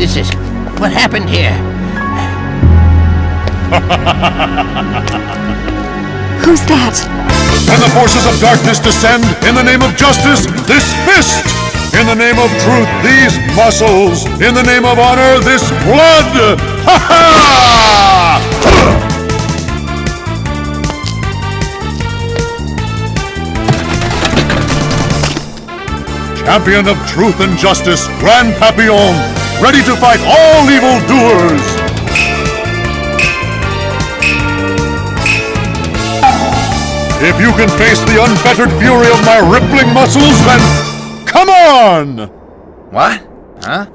This is... what happened here? Who's that? When the forces of darkness descend, in the name of justice, this fist! In the name of truth, these muscles! In the name of honor, this blood! Ha ha! Champion of truth and justice, Grand Papillon, ready to fight all evildoers! If you can face the unfettered fury of my rippling muscles, then come on! What? Huh?